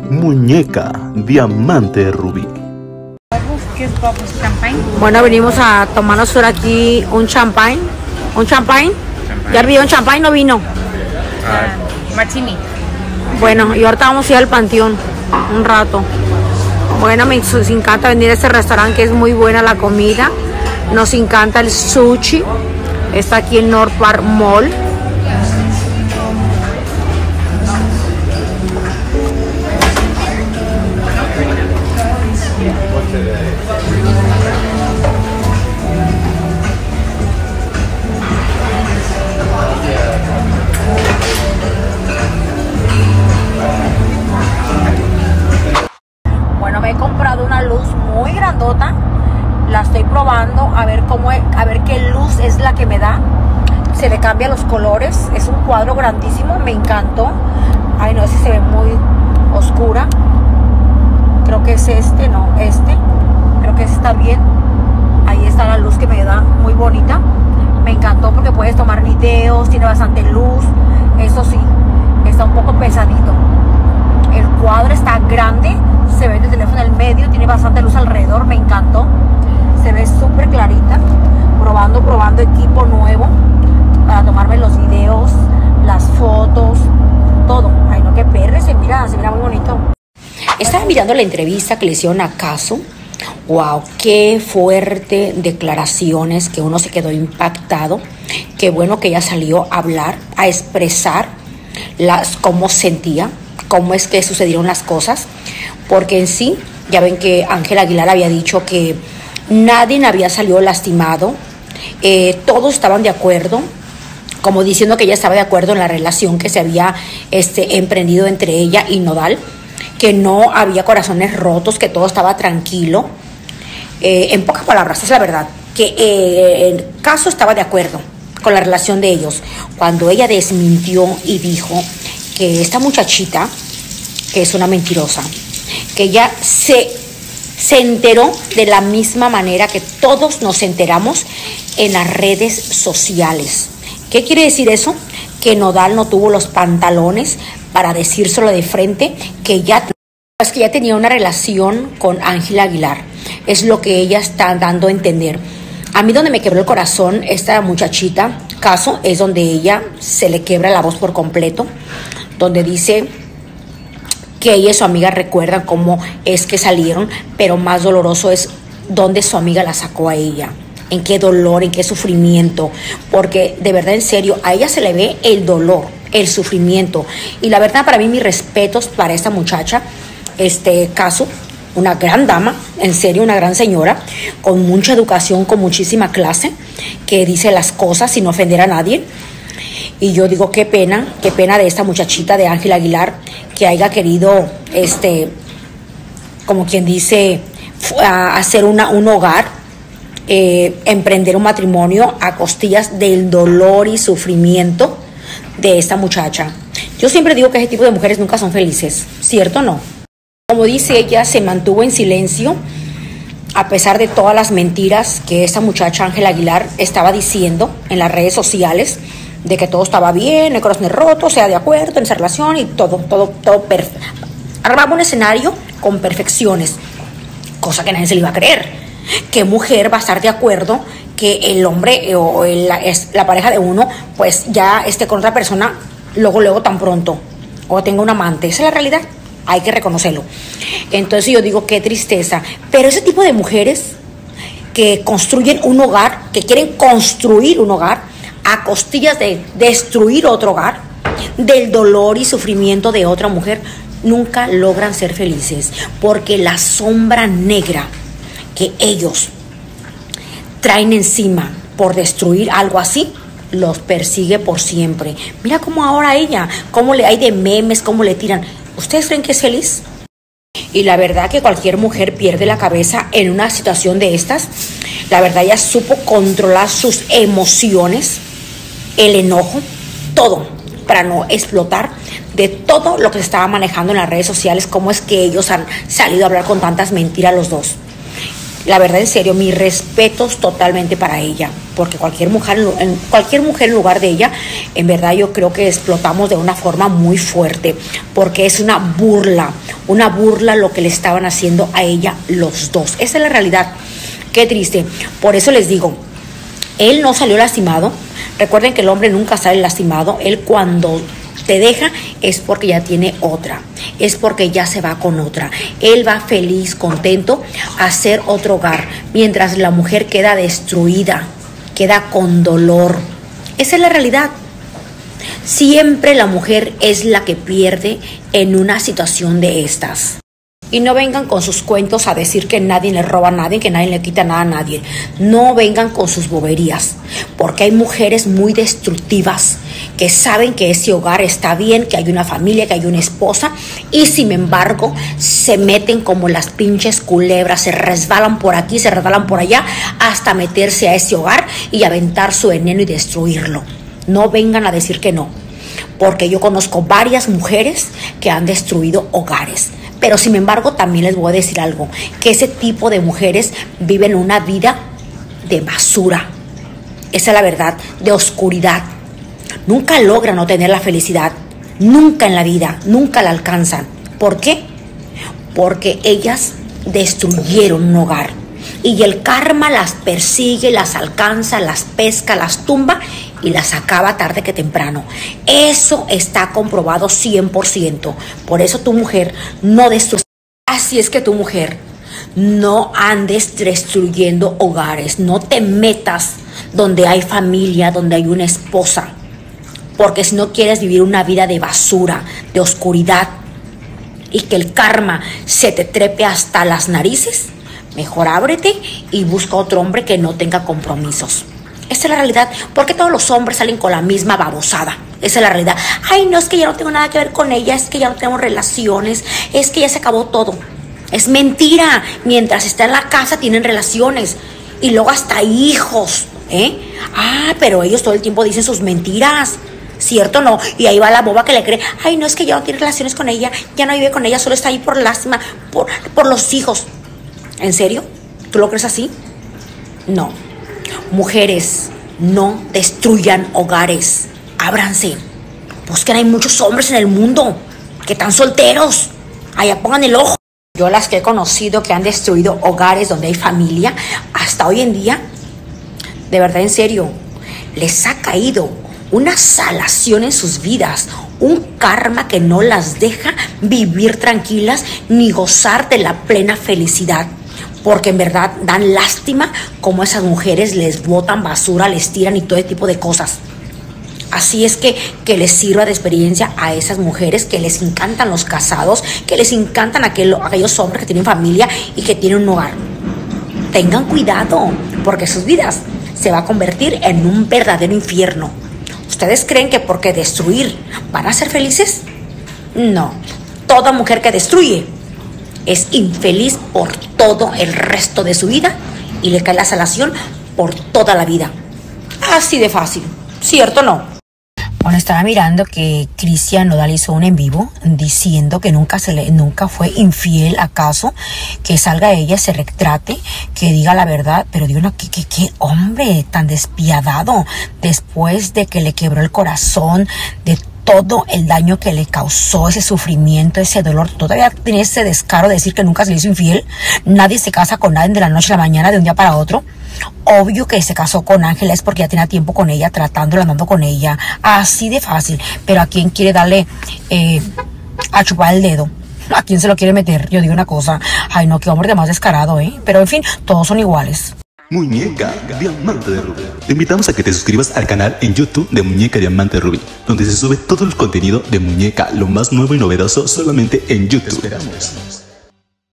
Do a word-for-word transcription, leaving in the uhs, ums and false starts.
Muñeca Diamante Rubí. Bueno, venimos a tomarnos por aquí un champagne. ¿Un champagne? ¿Ya vio un champagne? ¿No vino? Uh, martini. Bueno, y ahorita vamos a ir al Panteón un rato. Bueno, me nos encanta venir a este restaurante que es muy buena la comida. Nos encanta el sushi. Está aquí en North Park Mall. Bueno, me he comprado una luz muy grandota. La estoy probando a ver cómo es, a ver qué luz es la que me da. Se le cambian los colores. Es un cuadro grandísimo, me encantó. Ay, no, ese se ve muy oscura. Creo que es este, no, este. Creo que ese está bien. Ahí está la luz que me da, muy bonita. Me encantó porque puedes tomar videos, tiene bastante luz. Eso sí, está un poco pesadito. El cuadro está grande, se ve el teléfono en el medio, tiene bastante luz alrededor, me encantó. Se ve súper clarita. Probando, probando equipo nuevo para tomarme los videos, las fotos, todo. Ay, no, qué perre, se mira, se mira muy bonito. Estaba mirando la entrevista que le hicieron a Casu. Wow, qué fuerte declaraciones, que uno se quedó impactado. Qué bueno que ella salió a hablar, a expresar las, cómo sentía, cómo es que sucedieron las cosas. Porque en sí, ya ven que Ángela Aguilar había dicho que nadie había salido lastimado, eh, todos estaban de acuerdo, como diciendo que ella estaba de acuerdo en la relación que se había este, emprendido entre ella y Nodal, que no había corazones rotos, que todo estaba tranquilo. Eh, en pocas palabras, es la verdad, que eh, el caso estaba de acuerdo con la relación de ellos. Cuando ella desmintió y dijo que esta muchachita, que es una mentirosa, que ella se, se enteró de la misma manera que todos nos enteramos en las redes sociales. ¿Qué quiere decir eso? Que Nodal no tuvo los pantalones para decírselo de frente, que ya, pues que ya tenía una relación con Ángela Aguilar. Es lo que ella está dando a entender. A mí donde me quebró el corazón esta muchachita, Casu, es donde ella se le quiebra la voz por completo, donde dice que ella y su amiga recuerdan cómo es que salieron, pero más doloroso es dónde su amiga la sacó a ella, en qué dolor, en qué sufrimiento, porque de verdad, en serio, a ella se le ve el dolor, el sufrimiento, y la verdad, para mí, mis respetos para esta muchacha, este Casu, una gran dama, en serio, una gran señora, con mucha educación, con muchísima clase, que dice las cosas sin ofender a nadie. Y yo digo, qué pena, qué pena de esta muchachita de Ángela Aguilar, que haya querido, este, como quien dice, hacer una, un hogar, eh, emprender un matrimonio a costillas del dolor y sufrimiento de esta muchacha. Yo siempre digo que ese tipo de mujeres nunca son felices, ¿cierto o no? Como dice ella, se mantuvo en silencio a pesar de todas las mentiras que esta muchacha Ángela Aguilar estaba diciendo en las redes sociales, de que todo estaba bien, el corazón roto, o sea, de acuerdo en esa relación y todo, todo, todo perfecto. Armaba un escenario con perfecciones, cosa que nadie se le iba a creer. ¿Qué mujer va a estar de acuerdo que el hombre o el, la, es, la pareja de uno, pues ya esté con otra persona luego, luego tan pronto, o tenga un amante? Esa es la realidad, hay que reconocerlo. Entonces yo digo, qué tristeza. Pero ese tipo de mujeres que construyen un hogar, que quieren construir un hogar a costillas de destruir otro hogar, del dolor y sufrimiento de otra mujer, nunca logran ser felices, porque la sombra negra que ellos traen encima por destruir algo así, los persigue por siempre. Mira cómo ahora ella, cómo le hay de memes, cómo le tiran. ¿Ustedes creen que es feliz? Y la verdad que cualquier mujer pierde la cabeza en una situación de estas. La verdad, ella supo controlar sus emociones, el enojo, todo, para no explotar de todo lo que se estaba manejando en las redes sociales, cómo es que ellos han salido a hablar con tantas mentiras los dos. La verdad, en serio, mis respetos totalmente para ella, porque cualquier mujer, en cualquier mujer en lugar de ella, en verdad yo creo que explotamos de una forma muy fuerte, porque es una burla, una burla lo que le estaban haciendo a ella los dos. Esa es la realidad. Qué triste. Por eso les digo, él no salió lastimado. Recuerden que el hombre nunca sale lastimado. Él cuando te deja es porque ya tiene otra, es porque ya se va con otra. Él va feliz, contento a hacer otro hogar, mientras la mujer queda destruida, queda con dolor. Esa es la realidad. Siempre la mujer es la que pierde en una situación de estas. Y no vengan con sus cuentos a decir que nadie le roba a nadie, que nadie le quita nada a nadie. No vengan con sus boberías, porque hay mujeres muy destructivas que saben que ese hogar está bien, que hay una familia, que hay una esposa, y sin embargo se meten como las pinches culebras, se resbalan por aquí, se resbalan por allá, hasta meterse a ese hogar y aventar su veneno y destruirlo. No vengan a decir que no, porque yo conozco varias mujeres que han destruido hogares. Pero sin embargo también les voy a decir algo, que ese tipo de mujeres viven una vida de basura. Esa es la verdad, de oscuridad. Nunca logran obtener la felicidad, nunca en la vida, nunca la alcanzan. ¿Por qué? Porque ellas destruyeron un hogar y el karma las persigue, las alcanza, las pesca, las tumba y las acaba tarde que temprano. Eso está comprobado cien por ciento. Por eso tu mujer no destruye. Así es que tu mujer, no andes destruyendo hogares, no te metas donde hay familia, donde hay una esposa, porque si no quieres vivir una vida de basura, de oscuridad, y que el karma se te trepe hasta las narices, mejor ábrete y busca otro hombre que no tenga compromisos. Esa es la realidad. Porque todos los hombres salen con la misma babosada. Esa es la realidad. Ay, no, es que ya no tengo nada que ver con ella, es que ya no tenemos relaciones, es que ya se acabó todo. Es mentira. Mientras está en la casa tienen relaciones y luego hasta hijos, ¿eh? Ah, pero ellos todo el tiempo dicen sus mentiras. ¿Cierto o no? Y ahí va la boba que le cree. Ay, no, es que ya no tiene relaciones con ella, ya no vive con ella, solo está ahí por lástima, por, por los hijos. ¿En serio? ¿Tú lo crees así? No. Mujeres, no destruyan hogares. Ábranse. Busquen, hay muchos hombres en el mundo que están solteros. Allá pongan el ojo. Yo las que he conocido que han destruido hogares donde hay familia, hasta hoy en día, de verdad, en serio, les ha caído una salación en sus vidas, un karma que no las deja vivir tranquilas ni gozar de la plena felicidad. Porque en verdad dan lástima como esas mujeres les botan basura, les tiran y todo tipo de cosas. Así es que que les sirva de experiencia a esas mujeres que les encantan los casados, que les encantan aquel, aquellos hombres que tienen familia y que tienen un hogar. Tengan cuidado, porque sus vidas se va a convertir en un verdadero infierno. ¿Ustedes creen que porque destruir van a ser felices? No. Toda mujer que destruye es infeliz por todo el resto de su vida y le cae la salación por toda la vida. Así de fácil, ¿cierto o no? Bueno, estaba mirando que Cristian Nodal hizo un en vivo diciendo que nunca se le, nunca fue infiel, acaso, que salga ella, se retrate, que diga la verdad, pero digo, no, que, que, que hombre tan despiadado, después de que le quebró el corazón, de todo el daño que le causó, ese sufrimiento, ese dolor, todavía tiene ese descaro de decir que nunca se le hizo infiel. Nadie se casa con nadie de la noche a la mañana, de un día para otro. Obvio que se casó con Ángela es porque ya tenía tiempo con ella, tratándola, andando con ella, así de fácil. Pero ¿a quién quiere darle eh, a chupar el dedo? ¿A quién se lo quiere meter? Yo digo una cosa, ay no, qué hombre de más descarado, ¿eh? Pero en fin, todos son iguales. Muñeca Diamante de Rubí. Te invitamos a que te suscribas al canal en YouTube de Muñeca Diamante de Rubí, donde se sube todo el contenido de Muñeca, lo más nuevo y novedoso solamente en YouTube. Te esperamos.